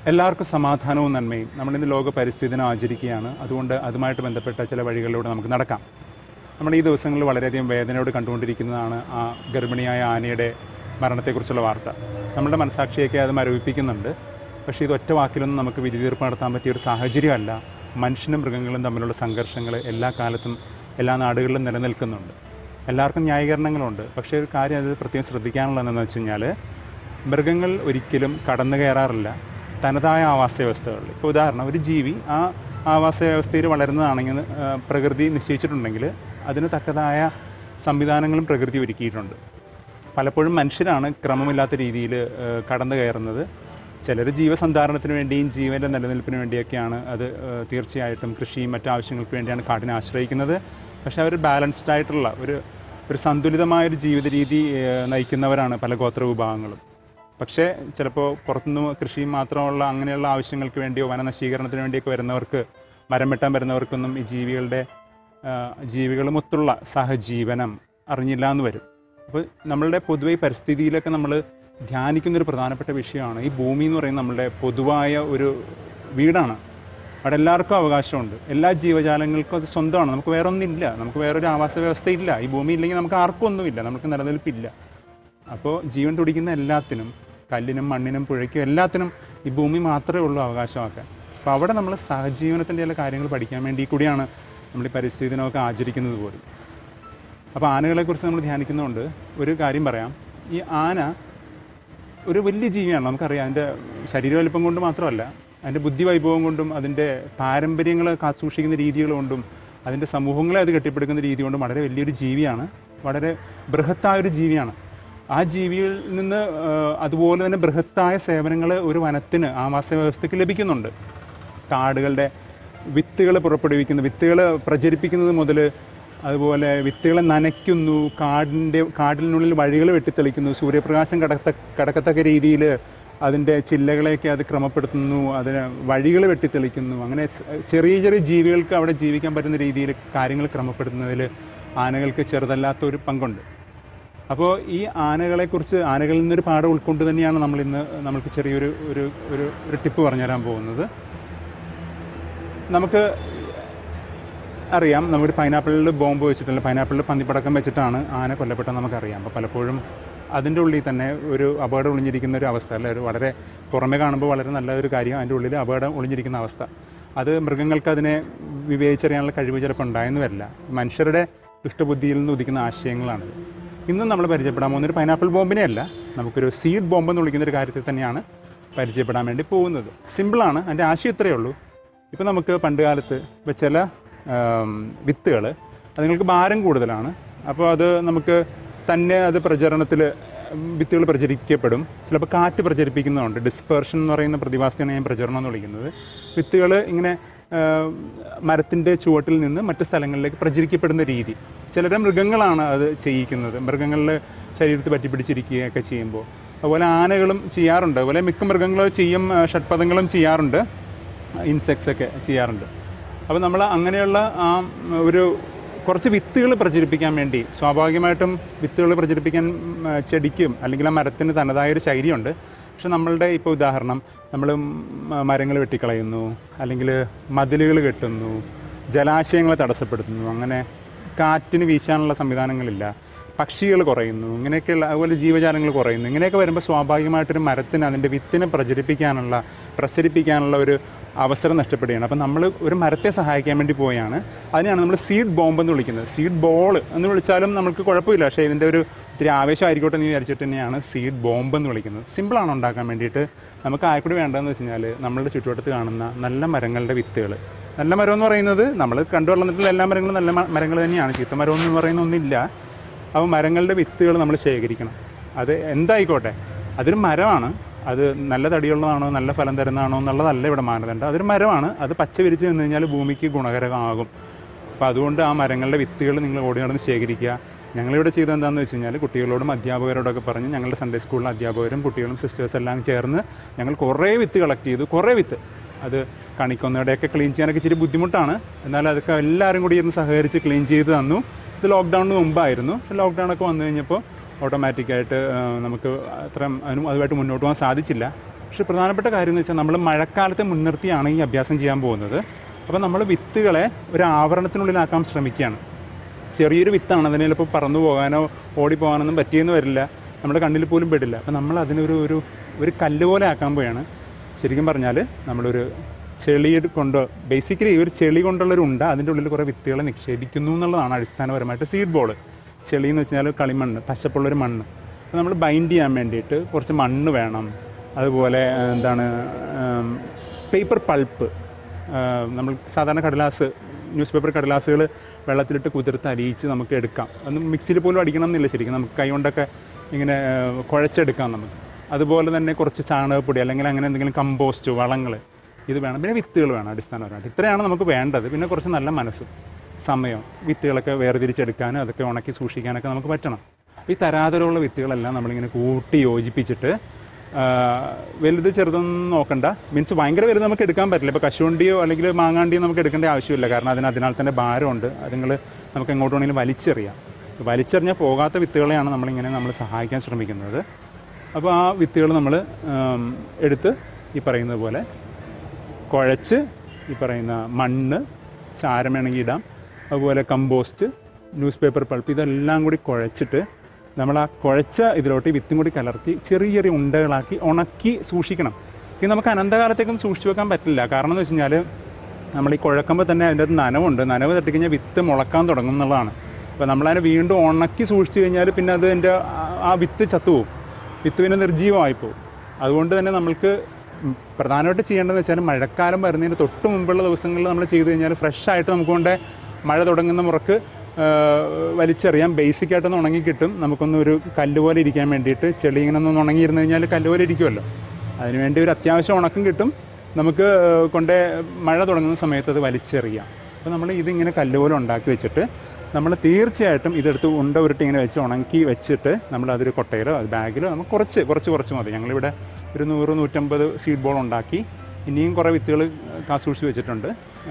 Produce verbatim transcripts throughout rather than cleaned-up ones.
എല്ലാവർക്കും സമാധാനവും നന്മയും. നമ്മളിന്ന് ലോക പരിസ്ഥിതി ദിനം ആചരിക്കുകയാണ്. അതുകൊണ്ട് അതുമായിട്ട് ബന്ധപ്പെട്ട ചില വഴികളിലൂടെ നമുക്ക് നടക്കാം. നമ്മൾ ഈ ദിവസങ്ങളിൽ വളരെയധികം വേദനയോട് കണ്ടുകൊണ്ടിരിക്കുന്നതാണ് ആ ഗർഭിണിയായ ആനയുടെ മരണത്തെക്കുറിച്ചുള്ള വാർത്ത. നമ്മുടെ മനസാക്ഷിയൊക്കെ അത് മരവിപ്പിക്കുന്നുണ്ട്. പക്ഷേ ഇത് ഒറ്റ വാക്കിലൊന്നും നമുക്ക് വിധി തീർപ്പ് നടത്താൻ പറ്റിയൊരു സാഹചര്യമല്ല. മനുഷ്യനും മൃഗങ്ങളും തമ്മിലുള്ള സംഘർഷങ്ങൾ എല്ലാ കാലത്തും എല്ലാ നാടുകളിലും നിലനിൽക്കുന്നുണ്ട്. എല്ലാവർക്കും ന്യായീകരണങ്ങളുണ്ട്. പക്ഷേ ഒരു കാര്യം അത് പ്രത്യേകം ശ്രദ്ധിക്കാനുള്ളതെന്ന് വെച്ച് കഴിഞ്ഞാൽ, മൃഗങ്ങൾ ഒരിക്കലും കടന്നു കയറാറില്ല തനതായ ആവാസ വ്യവസ്ഥകളിൽ. ഇപ്പോൾ ഉദാഹരണം, ഒരു ജീവി ആ ആവാസ വ്യവസ്ഥയിൽ വളരുന്നതാണെങ്കിൽ പ്രകൃതി നിശ്ചയിച്ചിട്ടുണ്ടെങ്കിൽ അതിന് തക്കതായ സംവിധാനങ്ങളും പ്രകൃതി ഒരുക്കിയിട്ടുണ്ട്. പലപ്പോഴും മനുഷ്യരാണ് ക്രമമില്ലാത്ത രീതിയിൽ കടന്നു കയറുന്നത്. ചിലർ ജീവസന്ധാരണത്തിന് വേണ്ടിയും ജീവൻ്റെ നിലനിൽപ്പിന് വേണ്ടിയൊക്കെയാണ് അത് തീർച്ചയായിട്ടും കൃഷിയും മറ്റാവശ്യങ്ങൾക്ക് വേണ്ടിയാണ് കാടിനെ ആശ്രയിക്കുന്നത്. പക്ഷേ അവർ ബാലൻസ്ഡ് ആയിട്ടുള്ള ഒരു ഒരു സന്തുലിതമായൊരു ജീവിത രീതി നയിക്കുന്നവരാണ് പല ഗോത്ര വിഭാഗങ്ങളും. പക്ഷേ ചിലപ്പോൾ പുറത്തുനിന്ന് കൃഷിയും മാത്രമുള്ള അങ്ങനെയുള്ള ആവശ്യങ്ങൾക്ക് വേണ്ടിയോ വനനശീകരണത്തിന് വേണ്ടിയൊക്കെ വരുന്നവർക്ക്, മരം വെട്ടാൻ വരുന്നവർക്കൊന്നും ഈ ജീവികളുടെ ജീവികളുമൊത്തുള്ള സഹജീവനം അറിഞ്ഞില്ല എന്ന് വരും. അപ്പോൾ നമ്മളുടെ പൊതുവെ പരിസ്ഥിതിയിലൊക്കെ നമ്മൾ ധ്യാനിക്കുന്നൊരു പ്രധാനപ്പെട്ട വിഷയമാണ് ഈ ഭൂമി എന്ന് പറയുന്നത് നമ്മളുടെ പൊതുവായ ഒരു വീടാണ്. അവിടെ എല്ലാവർക്കും അവകാശമുണ്ട്. എല്ലാ ജീവജാലങ്ങൾക്കും അത് സ്വന്തമാണ്. നമുക്ക് വേറെ ഒന്നുമില്ല. നമുക്ക് വേറൊരു ആവാസ വ്യവസ്ഥയില്ല. ഈ ഭൂമി ഇല്ലെങ്കിൽ നമുക്ക് ആർക്കും ഒന്നുമില്ല. നമുക്ക് നിലനിൽപ്പില്ല. അപ്പോൾ ജീവൻ തുടിക്കുന്ന എല്ലാത്തിനും, കല്ലിനും മണ്ണിനും പുഴയ്ക്കും എല്ലാത്തിനും ഈ ഭൂമി മാത്രമേ ഉള്ളൂ അവകാശമാക്കാൻ. അപ്പോൾ അവിടെ നമ്മൾ സഹജീവനത്തിൻ്റെ എല്ലാ കാര്യങ്ങൾ പഠിക്കാൻ വേണ്ടി കൂടിയാണ് നമ്മൾ ഈ പരിസ്ഥിതി ദിനമൊക്കെ ആചരിക്കുന്നത് പോലും. അപ്പോൾ ആനകളെക്കുറിച്ച് നമ്മൾ ധ്യാനിക്കുന്നതുകൊണ്ട് ഒരു കാര്യം പറയാം. ഈ ആന ഒരു വലിയ ജീവിയാണ്. നമുക്കറിയാം, അതിൻ്റെ ശരീര വലിപ്പം കൊണ്ട് മാത്രമല്ല, അതിൻ്റെ ബുദ്ധി വൈഭവം കൊണ്ടും അതിൻ്റെ പാരമ്പര്യങ്ങൾ കാത്തുസൂക്ഷിക്കുന്ന രീതികൾ കൊണ്ടും അതിൻ്റെ സമൂഹങ്ങളെ അത് കെട്ടിപ്പടുക്കുന്ന രീതി കൊണ്ടും വളരെ വലിയൊരു ജീവിയാണ്. വളരെ ബൃഹത്തായൊരു ജീവിയാണ്. ആ ജീവിയിൽ നിന്ന് അതുപോലെ തന്നെ ബൃഹത്തായ സേവനങ്ങൾ ഒരു വനത്തിന്, ആവാസ വ്യവസ്ഥയ്ക്ക് ലഭിക്കുന്നുണ്ട്. കാടുകളുടെ വിത്തുകൾ പുറപ്പെടുവിക്കുന്നു, വിത്തുകൾ പ്രചരിപ്പിക്കുന്നത് മുതൽ അതുപോലെ വിത്തുകളെ നനയ്ക്കുന്നു, കാടിൻ്റെ കാടിനുള്ളിൽ വഴികൾ വെട്ടിത്തെളിക്കുന്നു, സൂര്യപ്രകാശം കടക്ക കടക്കത്തക്ക രീതിയിൽ അതിൻ്റെ ചില്ലകളെയൊക്കെ അത് ക്രമപ്പെടുത്തുന്നു, അതിന് വഴികൾ വെട്ടിത്തെളിക്കുന്നു. അങ്ങനെ ചെറിയ ചെറിയ ജീവികൾക്ക് അവിടെ ജീവിക്കാൻ പറ്റുന്ന രീതിയിൽ കാര്യങ്ങൾ ക്രമപ്പെടുത്തുന്നതിൽ ആനകൾക്ക് ചെറുതല്ലാത്തൊരു പങ്കുണ്ട്. അപ്പോൾ ഈ ആനകളെക്കുറിച്ച്, ആനകളിൽ നിന്നൊരു പാഠം ഉൾക്കൊണ്ട് തന്നെയാണ് നമ്മളിന്ന് നമ്മൾക്ക് ചെറിയൊരു ഒരു ഒരു ഒരു ടിപ്പ് പറഞ്ഞുതരാൻ പോകുന്നത്. നമുക്ക് അറിയാം, നമ്മുടെ പൈനാപ്പിളിൽ ബോംബ് വെച്ചിട്ടുള്ള പൈനാപ്പിളിൽ പന്നിപ്പടക്കം വെച്ചിട്ടാണ് ആന കൊല്ലപ്പെട്ടത് നമുക്കറിയാം. അപ്പോൾ പലപ്പോഴും അതിൻ്റെ ഉള്ളിൽ തന്നെ ഒരു അപകടം ഒളിഞ്ഞിരിക്കുന്ന ഒരു അവസ്ഥ, അല്ലെ, ഒരു വളരെ പുറമെ കാണുമ്പോൾ വളരെ നല്ലൊരു കാര്യം, അതിൻ്റെ ഉള്ളിൽ അപകടം ഒളിഞ്ഞിരിക്കുന്ന അവസ്ഥ. അത് മൃഗങ്ങൾക്ക് അതിനെ വിവേചിച്ചറിയാനുള്ള കഴിവ് ചിലപ്പോൾ ഉണ്ടായെന്ന് വരില്ല. മനുഷ്യരുടെ ദുഷ്ടബുദ്ധിയിൽ നിന്ന് ഉദിക്കുന്ന ആശയങ്ങളാണ്. ഇന്നും നമ്മൾ പരിചയപ്പെടാൻ പോകുന്നൊരു പൈനാപ്പിൾ ബോംബിനെയല്ല, നമുക്കൊരു സീഡ് ബോംബ് എന്ന് വിളിക്കുന്നൊരു കാര്യത്തിൽ തന്നെയാണ് പരിചയപ്പെടാൻ വേണ്ടി പോകുന്നത്. സിമ്പിളാണ്, അതിൻ്റെ ആശയം ഇത്രയേ ഉള്ളൂ. ഇപ്പോൾ നമുക്ക് പണ്ട് കാലത്ത് ഇപ്പോൾ ചില വിത്തുകൾ അതുങ്ങൾക്ക് ഭാരം കൂടുതലാണ്. അപ്പോൾ അത് നമുക്ക് തന്നെ അത് പ്രചരണത്തിൽ വിത്തുകൾ പ്രചരിക്കപ്പെടും. ചിലപ്പോൾ കാറ്റ് പ്രചരിപ്പിക്കുന്നതുണ്ട്. ഡിസ്പേർഷൻ എന്ന് പറയുന്ന പ്രതിഭാസത്തെയാണ് ഞാൻ പ്രചരണം എന്ന് വിളിക്കുന്നത്. വിത്തുകൾ ഇങ്ങനെ മരത്തിൻ്റെ ചുവട്ടിൽ നിന്ന് മറ്റ് സ്ഥലങ്ങളിലേക്ക് പ്രചരിക്കപ്പെടുന്ന രീതി. ചിലരെ മൃഗങ്ങളാണ് അത് ചെയ്യിക്കുന്നത്. മൃഗങ്ങളിൽ ശരീരത്തിൽ പറ്റിപ്പിടിച്ചിരിക്കുകയൊക്കെ ചെയ്യുമ്പോൾ. അതുപോലെ ആനകളും ചെയ്യാറുണ്ട്. അതുപോലെ മിക്ക മൃഗങ്ങളും ചെയ്യും, ഷഡ്പദങ്ങളും ചെയ്യാറുണ്ട്, ഇൻസെക്ട്സൊക്കെ ചെയ്യാറുണ്ട്. അപ്പോൾ നമ്മൾ അങ്ങനെയുള്ള ആ ഒരു കുറച്ച് വിത്തുകൾ പ്രചരിപ്പിക്കാൻ വേണ്ടി, സ്വാഭാവികമായിട്ടും വിത്തുകൾ പ്രചരിപ്പിക്കാൻ ചെടിക്കും അല്ലെങ്കിൽ ആ മരത്തിന് തനതായൊരു ശൈലിയുണ്ട്. പക്ഷെ നമ്മളുടെ ഇപ്പോൾ ഉദാഹരണം, നമ്മൾ മരങ്ങൾ വെട്ടിക്കളയുന്നു, അല്ലെങ്കിൽ മതിലുകൾ കെട്ടുന്നു, ജലാശയങ്ങളെ തടസ്സപ്പെടുത്തുന്നു, അങ്ങനെ കാറ്റിന് വീശാനുള്ള സംവിധാനങ്ങളില്ല, പക്ഷികൾ കുറയുന്നു, ഇങ്ങനെയൊക്കെയുള്ള അതുപോലെ ജീവജാലങ്ങൾ കുറയുന്നു. ഇങ്ങനെയൊക്കെ വരുമ്പോൾ സ്വാഭാവികമായിട്ടൊരു മരത്തിന് അതിൻ്റെ വിത്തിനെ പ്രചരിപ്പിക്കാനുള്ള പ്രസരിപ്പിക്കാനുള്ള ഒരു അവസരം നഷ്ടപ്പെടുകയാണ്. അപ്പം നമ്മൾ ഒരു മരത്തെ സഹായിക്കാൻ വേണ്ടി പോയാണ്. അതിനെയാണ് നമ്മൾ സീഡ് ബോംബ് എന്ന് വിളിക്കുന്നത്. സീഡ് ബോൾ എന്ന് വിളിച്ചാലും നമുക്ക് കുഴപ്പമില്ല. പക്ഷേ ഇതിൻ്റെ ഒരു ഇത്തിരി ആവേശമായിരിക്കട്ടെ എന്ന് വിചാരിച്ചിട്ട് തന്നെയാണ് സീഡ് ബോംബ് എന്ന് വിളിക്കുന്നത്. സിമ്പിളാണ് ഉണ്ടാക്കാൻ വേണ്ടിയിട്ട്. നമുക്ക് ആയിക്കൂടി വേണ്ടതെന്ന് വെച്ച് കഴിഞ്ഞാൽ നമ്മളുടെ ചുറ്റുവട്ടത്ത് കാണുന്ന നല്ല മരങ്ങളുടെ വിത്തുകൾ. നല്ല മരം എന്ന് പറയുന്നത് നമ്മൾ കണ്ടു വളർന്നിട്ടുള്ള എല്ലാ മരങ്ങളും നല്ല മരങ്ങൾ തന്നെയാണ്. ചീത്ത മരം എന്ന് പറയുന്ന ഒന്നില്ല. അപ്പോൾ മരങ്ങളുടെ വിത്തുകൾ നമ്മൾ ശേഖരിക്കണം. അത് എന്തായിക്കോട്ടെ, അതൊരു മരമാണ്. അത് നല്ല തടിയുള്ളതാണോ നല്ല ഫലം തരുന്നതാണോ എന്നുള്ളതല്ല ഇവിടെ മാനദണ്ഡം. അതൊരു മരമാണ്. അത് പച്ച വിരിച്ച് നിന്ന് കഴിഞ്ഞാൽ ഭൂമിക്ക് ഗുണകരമാകും. അപ്പോൾ അതുകൊണ്ട് ആ മരങ്ങളുടെ വിത്തുകൾ നിങ്ങൾ ഓടി നടന്ന് ശേഖരിക്കുക. ഞങ്ങളിവിടെ ചെയ്തത് എന്താണെന്ന് വെച്ച് കഴിഞ്ഞാൽ, കുട്ടികളോടും അധ്യാപകരോടൊക്കെ പറഞ്ഞ് ഞങ്ങളുടെ സൺഡേ സ്കൂളിലെ അധ്യാപകരും കുട്ടികളും സിസ്റ്റേഴ്സ് എല്ലാം ചേർന്ന് ഞങ്ങൾ കുറേ വിത്ത് കളക്ട് ചെയ്തു. കുറേ വിത്ത് അത് കണിക്കൊന്നയുടെയൊക്കെ ക്ലീൻ ചെയ്യാനൊക്കെ ഇച്ചിരി ബുദ്ധിമുട്ടാണ്. എന്നാൽ അതൊക്കെ എല്ലാവരും കൂടി ഇരുന്ന് സഹകരിച്ച് ക്ലീൻ ചെയ്ത് തന്നു. ഇത് ലോക്ക്ഡൗണിന് മുമ്പായിരുന്നു. ലോക്ക്ഡൗണൊക്കെ വന്നു കഴിഞ്ഞപ്പോൾ ഓട്ടോമാറ്റിക്കായിട്ട് നമുക്ക് അത്ര അതിനും അതുമായിട്ട് മുന്നോട്ട് പോകാൻ സാധിച്ചില്ല. പക്ഷേ പ്രധാനപ്പെട്ട കാര്യം എന്ന് വെച്ചാൽ നമ്മൾ മഴക്കാലത്തെ മുൻനിർത്തിയാണ് ഈ അഭ്യാസം ചെയ്യാൻ പോകുന്നത്. അപ്പോൾ നമ്മൾ വിത്തുകളെ ഒരു ആവരണത്തിനുള്ളിലാക്കാൻ ശ്രമിക്കുകയാണ്. ചെറിയൊരു വിത്താണ്, അതിന് ചിലപ്പോൾ പറന്നു പോകാനോ ഓടിപ്പോകാനൊന്നും പറ്റിയെന്ന് വരില്ല, നമ്മുടെ കണ്ണിൽ പോലും പെടില്ല. അപ്പോൾ നമ്മൾ അതിനൊരു ഒരു ഒരു കല്ല് പോലെ ആക്കാൻ പോവുകയാണ്. ശരിക്കും പറഞ്ഞാൽ നമ്മളൊരു ചെളി കൊണ്ട്, ബേസിക്കലി ഈ ഒരു ചെളി കൊണ്ടുള്ളൊരു ഉണ്ട അതിൻ്റെ ഉള്ളിൽ കുറേ വിത്തുകളെ നിക്ഷേപിക്കുന്നു എന്നുള്ളതാണ് അടിസ്ഥാനപരമായിട്ട് സീഡ് ബോൾ. ചെളി എന്ന് വെച്ചാൽ കളിമണ്ണ്, പശപ്പുള്ളൊരു മണ്ണ്. അപ്പോൾ നമ്മൾ ബൈൻഡ് ചെയ്യാൻ വേണ്ടിയിട്ട് കുറച്ച് മണ്ണ് വേണം. അതുപോലെ എന്താണ് പേപ്പർ പൾപ്പ്, നമ്മൾ സാധാരണ കടലാസ്, ന്യൂസ് പേപ്പർ കടലാസുകൾ വെള്ളത്തിലിട്ട് കുതിർത്ത് അലിയിച്ച് നമുക്ക് എടുക്കാം. അന്ന് മിക്സിയിൽ പോലും അടിക്കണം എന്നില്ല, ശരിക്കും നമുക്ക് കൈ കൊണ്ടൊക്കെ ഇങ്ങനെ കുഴച്ചെടുക്കാം നമുക്ക്. അതുപോലെ തന്നെ കുറച്ച് ചാണകപ്പൊടി അല്ലെങ്കിൽ അങ്ങനെ എന്തെങ്കിലും കമ്പോസ്റ്റ് വളങ്ങൾ ഇത് വേണം. പിന്നെ വിത്തുകൾ വേണം അടിസ്ഥാനപരമായിട്ട്. ഇത്രയാണ് നമുക്ക് വേണ്ടത്. പിന്നെ കുറച്ച് നല്ല മനസ്സും സമയം, വിത്തുകളൊക്കെ വേർതിരിച്ചെടുക്കാനും അതൊക്കെ ഉണക്കി സൂക്ഷിക്കാനൊക്കെ നമുക്ക് പറ്റണം. ഈ തരാതരമുള്ള വിത്തുകളെല്ലാം നമ്മളിങ്ങനെ കൂട്ടി യോജിപ്പിച്ചിട്ട്, വലുത് ചെറുതൊന്നും നോക്കണ്ട, മീൻസ് ഭയങ്കര വലുത് നമുക്ക് എടുക്കാൻ പറ്റില്ല. ഇപ്പോൾ കശുവണ്ടിയോ അല്ലെങ്കിൽ മാങ്ങാണ്ടിയോ നമുക്ക് എടുക്കേണ്ട ആവശ്യമില്ല, കാരണം അതിന് അതിനാൽ തന്നെ ഭാരമുണ്ട്. അതുങ്ങൾ നമുക്ക് എങ്ങോട്ട് വേണമെങ്കിലും വലിച്ചെറിയാം. വലിച്ചെറിഞ്ഞാൽ പോകാത്ത വിത്തുകളെയാണ് നമ്മളിങ്ങനെ നമ്മൾ സഹായിക്കാൻ ശ്രമിക്കുന്നത്. അപ്പോൾ ആ വിത്തുകൾ നമ്മൾ എടുത്ത് ഈ പറയുന്നത് പോലെ കുഴച്ച്, ഈ പറയുന്ന മണ്ണ്, ചാരം വേണമെങ്കിൽ ഇടാം, അതുപോലെ കമ്പോസ്റ്റ്, ന്യൂസ് പേപ്പർ പൾപ്പ്, ഇതെല്ലാം കൂടി കുഴച്ചിട്ട് നമ്മൾ ആ കുഴച്ച ഇതിലോട്ട് വിത്തും കൂടി കലർത്തി ചെറിയ ചെറിയ ഉണ്ടകളാക്കി ഉണക്കി സൂക്ഷിക്കണം. ഇത് നമുക്ക് അനന്തകാലത്തേക്കൊന്നും സൂക്ഷിച്ചു വെക്കാൻ പറ്റില്ല. കാരണം എന്ന് വെച്ച് കഴിഞ്ഞാൽ നമ്മൾ ഈ കുഴക്കുമ്പോൾ തന്നെ അതിൻ്റെ അകത്ത് നനവുണ്ട്. നനവ് തട്ടിക്കഴിഞ്ഞാൽ വിത്ത് മുളക്കാൻ തുടങ്ങും എന്നുള്ളതാണ്. അപ്പോൾ നമ്മളതിനെ വീണ്ടും ഉണക്കി സൂക്ഷിച്ചു കഴിഞ്ഞാൽ പിന്നെ അത് എൻ്റെ ആ വിത്ത് ചത്തുപോകും, വിത്ത് പിന്നെ നിർജ്ജീവമായിപ്പോവും. അതുകൊണ്ട് തന്നെ നമ്മൾക്ക് പ്രധാനമായിട്ട് ചെയ്യേണ്ടതെന്ന് വെച്ചാൽ മഴക്കാലം വരുന്നതിന് തൊട്ട് മുമ്പുള്ള ദിവസങ്ങളിൽ നമ്മൾ ചെയ്തു കഴിഞ്ഞാൽ ഫ്രഷായിട്ട് നമുക്ക് കൊണ്ട് മഴ തുടങ്ങുന്ന മുറക്ക് വലിച്ചെറിയാം. ബേസിക്കായിട്ടൊന്ന് ഉണങ്ങി കിട്ടും. നമുക്കൊന്ന് ഒരു കല്ല് പോലെ ഇരിക്കാൻ വേണ്ടിയിട്ട്, ചെളി ഇങ്ങനെ ഒന്ന് ഉണങ്ങിയിരുന്നു കഴിഞ്ഞാൽ കല്ല് പോലെ ഇരിക്കുമല്ലോ. അതിനുവേണ്ടി ഒരു അത്യാവശ്യം ഉണക്കം കിട്ടും. നമുക്ക് കൊണ്ട് മഴ തുടങ്ങുന്ന സമയത്ത് അത് വലിച്ചെറിയാം. അപ്പോൾ നമ്മൾ ഇതിങ്ങനെ കല്ല് പോലെ ഉണ്ടാക്കി വെച്ചിട്ട് നമ്മൾ തീർച്ചയായിട്ടും ഇതെടുത്ത് ഉണ്ട ഉരുട്ടി ഇങ്ങനെ വെച്ച് ഉണക്കി വെച്ചിട്ട് നമ്മൾ അതൊരു കൊട്ടയിലോ അത് ബാഗിലോ നമുക്ക് കുറച്ച് കുറച്ച് കുറച്ച് മതി. ഞങ്ങളിവിടെ ഒരു നൂറ് നൂറ്റമ്പത് സീഡ് ബോൾ ഉണ്ടാക്കി. ഇനിയും കുറേ വിത്തുകൾ കാസൂക്ഷിച്ച് വെച്ചിട്ടുണ്ട്.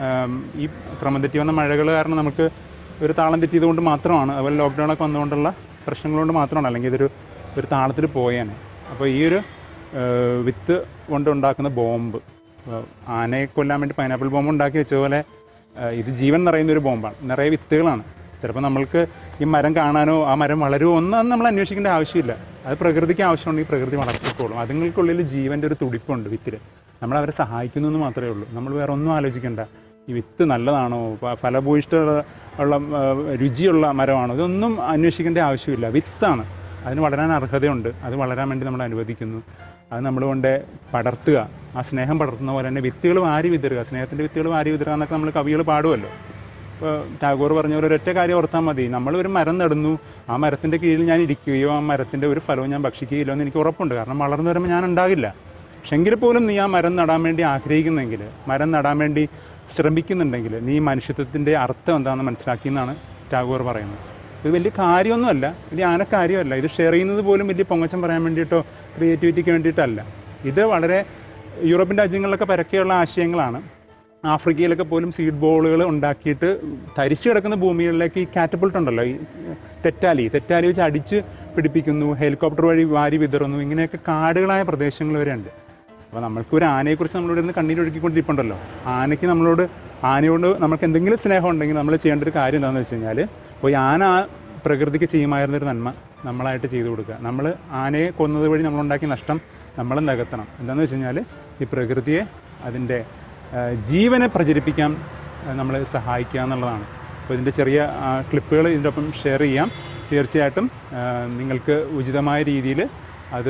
ഈ ക്രമം തെറ്റി വന്ന മഴകൾ കാരണം നമുക്ക് ഒരു താളം തെറ്റിയത് കൊണ്ട് മാത്രമാണ്, അതുപോലെ ലോക്ക്ഡൗണൊക്കെ വന്നുകൊണ്ടുള്ള പ്രശ്നങ്ങൾ കൊണ്ട് മാത്രമാണ്, അല്ലെങ്കിൽ ഇതൊരു ഒരു താളത്തിൽ പോയേനെ. അപ്പോൾ ഈ ഒരു വിത്ത് കൊണ്ട് ഉണ്ടാക്കുന്ന ബോംബ്, ആനയെ കൊല്ലാൻ വേണ്ടി പൈനാപ്പിൾ ബോംബ് ഉണ്ടാക്കി വെച്ചതുപോലെ ഇത് ജീവൻ നിറയുന്ന ഒരു ബോംബാണ്. നിറയെ വിത്തുകളാണ്. ചിലപ്പോൾ നമ്മൾക്ക് ഈ മരം കാണാനോ ആ മരം വളരുമോ ഒന്നും നമ്മൾ അന്വേഷിക്കേണ്ട ആവശ്യമില്ല. അത് പ്രകൃതിക്ക് ആവശ്യമുണ്ടെങ്കിൽ പ്രകൃതി വളർത്തിക്കോളും. അതുങ്ങൾക്കുള്ളിൽ ജീവൻ്റെ ഒരു തുടിപ്പുണ്ട് വിത്തിൽ. നമ്മൾ അവരെ സഹായിക്കുന്നു എന്ന് മാത്രമേ ഉള്ളൂ. നമ്മൾ വേറെ ഒന്നും ആലോചിക്കേണ്ട. ഈ വിത്ത് നല്ലതാണോ, ഫലഭൂയിഷ്ടമുള്ള ഉള്ള രുചിയുള്ള മരമാണോ, ഇതൊന്നും അന്വേഷിക്കേണ്ട ആവശ്യമില്ല. വിത്താണ്, അതിന് വളരാൻ അർഹതയുണ്ട്. അത് വളരാൻ വേണ്ടി നമ്മൾ അനുവദിക്കുന്നു. അത് നമ്മൾ കൊണ്ട് പടർത്തുക, ആ സ്നേഹം പടർത്തുന്ന പോലെ തന്നെ വിത്തുകൾ വാരി വിതറുക, സ്നേഹത്തിൻ്റെ വിത്തുകൾ വാരി വിതറുക എന്നൊക്കെ നമ്മൾ കവികൾ പാടുമല്ലോ. ഇപ്പോൾ ടാഗോർ പറഞ്ഞ പോലെ ഒരൊറ്റ കാര്യം ഓർത്താൽ മതി. നമ്മളൊരു മരം നടുന്നു, ആ മരത്തിൻ്റെ കീഴിൽ ഞാൻ ഇരിക്കുകയോ ആ മരത്തിൻ്റെ ഒരു ഫലവും ഞാൻ ഭക്ഷിക്കുകയില്ലോ എന്ന് എനിക്ക് ഉറപ്പുണ്ട്. കാരണം വളർന്നു വരുമ്പോൾ ഞാൻ ഉണ്ടാകില്ല. പക്ഷെങ്കിൽ പോലും നീ ആ മരം നടാൻ വേണ്ടി ആഗ്രഹിക്കുന്നെങ്കിൽ, മരം നടാൻ വേണ്ടി ശ്രമിക്കുന്നുണ്ടെങ്കിൽ, നീ മനുഷ്യത്വത്തിൻ്റെ അർത്ഥം എന്താണെന്ന് മനസ്സിലാക്കിയെന്നാണ് ടാഗോർ പറയുന്നത്. ഇത് വലിയ കാര്യമൊന്നുമല്ല, വലിയ ആനക്കാര്യമല്ല. ഇത് ഷെയർ ചെയ്യുന്നത് പോലും വലിയ പൊങ്ങച്ചം പറയാൻ വേണ്ടിയിട്ടോ ക്രിയേറ്റിവിറ്റിക്ക് വേണ്ടിയിട്ടല്ല. ഇത് വളരെ യൂറോപ്യൻ രാജ്യങ്ങളിലൊക്കെ പരക്കെയുള്ള ആശയങ്ങളാണ്. ആഫ്രിക്കയിലൊക്കെ പോലും സീഡ് ബോളുകൾ ഉണ്ടാക്കിയിട്ട് തരിച്ചു കിടക്കുന്ന ഭൂമികളിലേക്ക് ഈ കാറ്റപ്പൾട്ട് ഉണ്ടല്ലോ, ഈ തെറ്റാലി തെറ്റാലി വെച്ച് അടിച്ച് പിടിപ്പിക്കുന്നു, ഹെലികോപ്റ്റർ വഴി വാരി വിതറുന്നു. ഇങ്ങനെയൊക്കെ കാടുകളായ പ്രദേശങ്ങൾ വരെ ഉണ്ട്. അപ്പോൾ നമ്മൾക്കൊരു ആനയെക്കുറിച്ച് നമ്മളിവിടെ നിന്ന് കണ്ണീരൊഴുക്കിക്കൊണ്ടിരിപ്പുണ്ടല്ലോ. ആനയ്ക്ക് നമ്മളോട്, ആനയോട് നമുക്ക് എന്തെങ്കിലും സ്നേഹം ഉണ്ടെങ്കിൽ നമ്മൾ ചെയ്യേണ്ട ഒരു കാര്യം എന്താണെന്ന് വെച്ച് കഴിഞ്ഞാൽ, പോയി ആന ആ പ്രകൃതിക്ക് ചെയ്യുമായിരുന്നൊരു നന്മ നമ്മളായിട്ട് ചെയ്തു കൊടുക്കുക. നമ്മൾ ആനയെ കൊന്നത് വഴി നമ്മളുണ്ടാക്കിയ നഷ്ടം നമ്മൾ നികത്തണം. എന്താണെന്ന് വെച്ച് കഴിഞ്ഞാൽ ഈ പ്രകൃതിയെ, അതിൻ്റെ ജീവനെ പ്രചരിപ്പിക്കാൻ നമ്മൾ സഹായിക്കുക എന്നുള്ളതാണ്. അപ്പോൾ ഇതിൻ്റെ ചെറിയ ക്ലിപ്പുകൾ ഇതിൻ്റെ ഒപ്പം ഷെയർ ചെയ്യാം. തീർച്ചയായിട്ടും നിങ്ങൾക്ക് ഉചിതമായ രീതിയിൽ അത്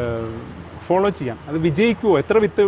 ഫോളോ ചെയ്യാം. അത് വിജയിക്കുമോ, എത്ര വിത്ത്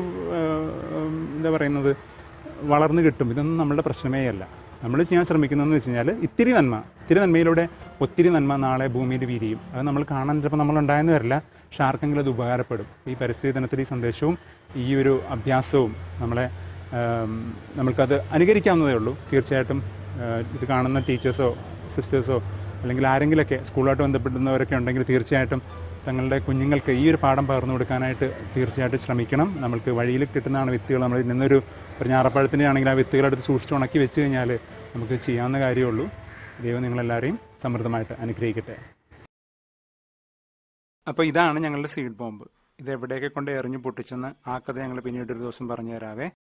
എന്താ പറയുന്നത് വളർന്നു കിട്ടും, ഇതൊന്നും നമ്മളുടെ പ്രശ്നമേ അല്ല. നമ്മൾ ചെയ്യാൻ ശ്രമിക്കുന്നതെന്ന് വെച്ച് കഴിഞ്ഞാൽ ഇത്തിരി നന്മ, ഇത്തിരി നന്മയിലൂടെ ഒത്തിരി നന്മ നാളെ ഭൂമിയിൽ വിരിയും. അത് നമ്മൾ കാണാൻ ചിലപ്പോൾ നമ്മളുണ്ടായെന്ന് വരില്ല, പക്ഷെ ആർക്കെങ്കിലും അത് ഉപകാരപ്പെടും. ഈ പരിസ്ഥിതി ദിനത്തിൽ ഈ സന്ദേശവും ഈ ഒരു അഭ്യാസവും നമ്മളെ നമ്മൾക്കത് അനുകരിക്കാവുന്നതേ ഉള്ളൂ. തീർച്ചയായിട്ടും ഇത് കാണുന്ന ടീച്ചേഴ്സോ സിസ്റ്റേഴ്സോ അല്ലെങ്കിൽ ആരെങ്കിലുമൊക്കെ സ്കൂളുമായിട്ട് ബന്ധപ്പെടുന്നവരൊക്കെ ഉണ്ടെങ്കിൽ തീർച്ചയായിട്ടും തങ്ങളുടെ കുഞ്ഞുങ്ങൾക്ക് ഈ ഒരു പാഠം പകർന്നു കൊടുക്കാനായിട്ട് തീർച്ചയായിട്ടും ശ്രമിക്കണം. നമ്മൾക്ക് വഴിയിൽ കിട്ടുന്നതാണ് വിത്തുകൾ. നമ്മൾ നിന്നൊരു ഒരു ഞാറപ്പഴത്തിൻ്റെ ആണെങ്കിൽ ആ വിത്തുകളെടുത്ത് സൂക്ഷിച്ച് ഉണക്കി വെച്ച് കഴിഞ്ഞാൽ നമുക്ക് ചെയ്യാവുന്ന കാര്യമുള്ളൂ. ദൈവം നിങ്ങളെല്ലാവരെയും സമൃദ്ധമായിട്ട് അനുഗ്രഹിക്കട്ടെ. അപ്പോൾ ഇതാണ് ഞങ്ങളുടെ സീഡ് ബോംബ്. ഇത് എവിടെയൊക്കെ കൊണ്ട് എറിഞ്ഞു പൊട്ടിച്ചെന്ന് ആ കഥ ഞങ്ങൾ പിന്നീട് ഒരു ദിവസം പറഞ്ഞു തരാവേ.